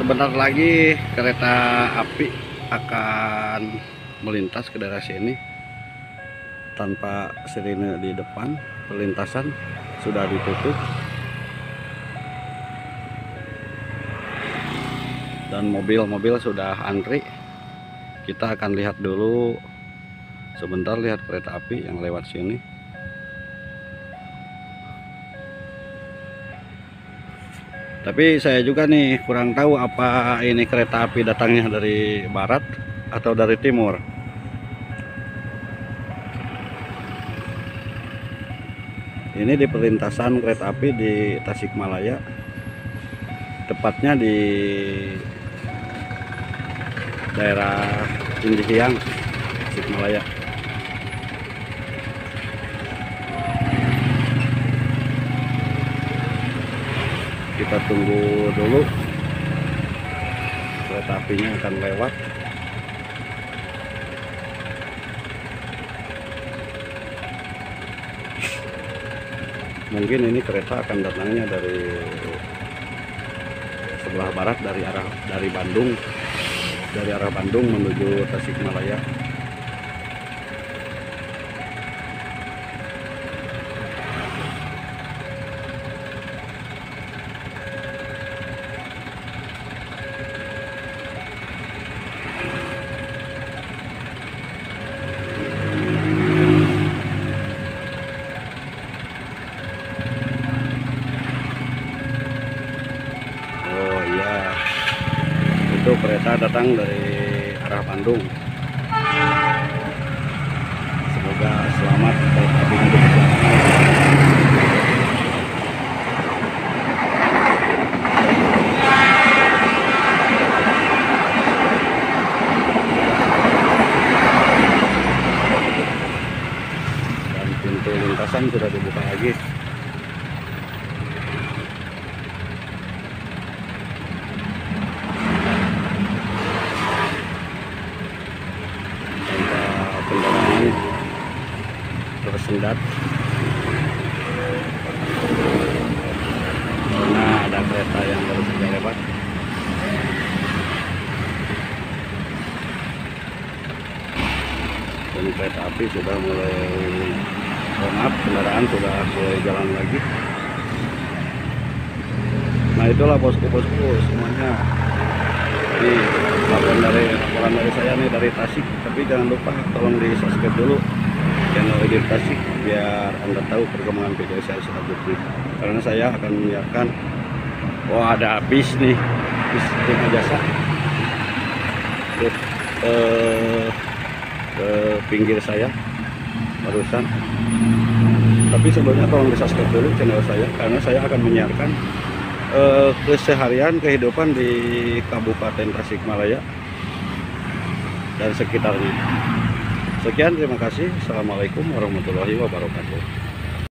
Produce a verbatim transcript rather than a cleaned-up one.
Sebentar lagi kereta api akan melintas ke daerah sini tanpa sirine di depan. Perlintasan sudah ditutup dan mobil-mobil sudah antri. Kita akan lihat dulu sebentar, lihat kereta api yang lewat sini. Tapi saya juga nih kurang tahu apa ini kereta api datangnya dari barat atau dari timur. Ini di perlintasan kereta api di Tasikmalaya, tepatnya di daerah Cindihiang, Tasikmalaya. Kita tunggu dulu kereta apinya akan lewat. Mungkin ini kereta akan datangnya dari sebelah barat, dari arah dari Bandung, dari arah Bandung menuju Tasikmalaya. Itu kereta datang dari arah Bandung. Semoga selamat kereta api untuk berjalan. Dan pintu lintasan sudah dibuka lagi. Kendaraan tersendat karena ada kereta yang baru saja lewat. Dan kereta api sudah mulai, oh maaf, kendaraan sudah mulai jalan lagi. Nah itulah bosku-bosku semuanya. Ini laporan dari laporan dari saya nih dari Tasik. Tapi jangan lupa tolong di subscribe dulu channel Edir Tasik biar Anda tahu perkembangan video saya selanjutnya. Karena saya akan menyiarkan, oh ada bis nih, bis Prima Jasa ke, eh, ke pinggir saya barusan. Tapi sebelumnya tolong di subscribe dulu channel saya, karena saya akan menyiarkan Eh, keseharian kehidupan di Kabupaten Tasikmalaya dan sekitarnya. Sekian, terima kasih. Assalamualaikum warahmatullahi wabarakatuh.